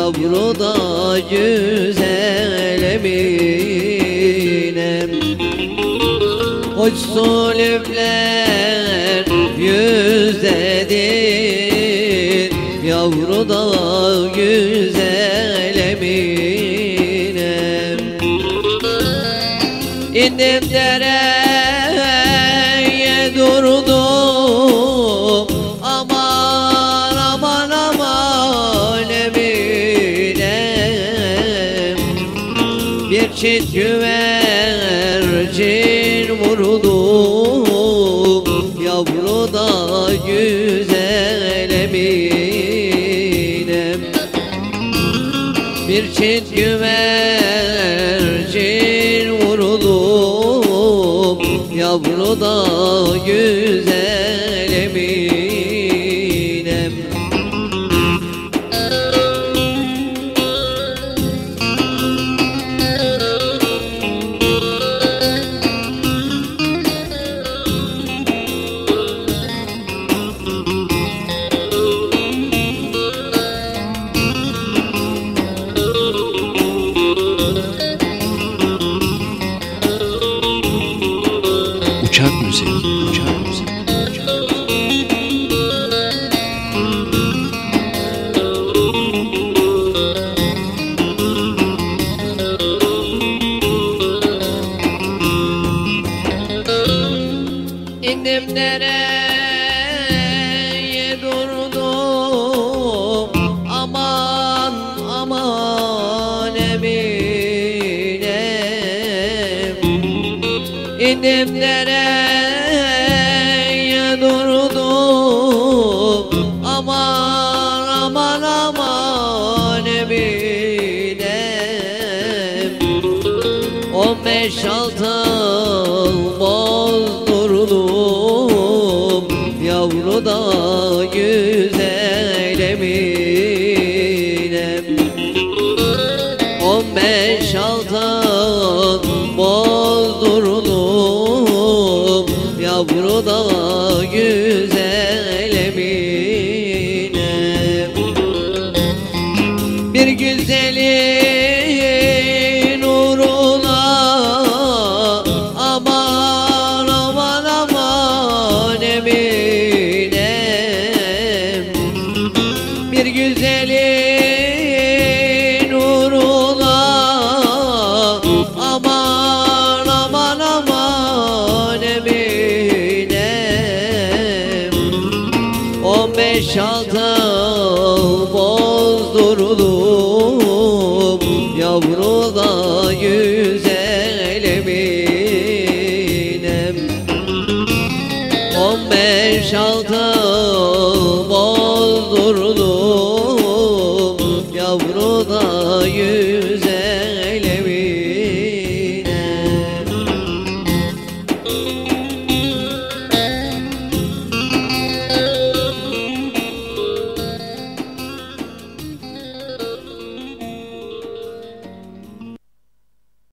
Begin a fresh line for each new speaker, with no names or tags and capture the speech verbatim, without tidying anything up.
yavru da güzel Eminem. Hoş solüfler yüzdedir, yavru da güzel Eminem. İndim dereye durdum, aman aman aman Eminem. Bir çift güvercin vurdum, yavru da güzel Eminem. Bir çift güvercin vurdum, yavru da güzel Eminem.
Uçak müziği, uçak müziği, uçak
müziği. İndim nereye durdum, aman aman Eminem. İndim nereye durdum, aman aman aman Eminem. On beş altı bozdurdum, yavru da güzel Eminem. On beş altı bozdurdum, yavru da güzel Eminem. Bir güzelin uğruna aman aman aman Eminem. Bir güzelin uğruna aman aman aman Eminem. On beş altı bozdurdum, yavru da güzel Eminem. On beş altı bozdurdum, yavru da güzel Eminem.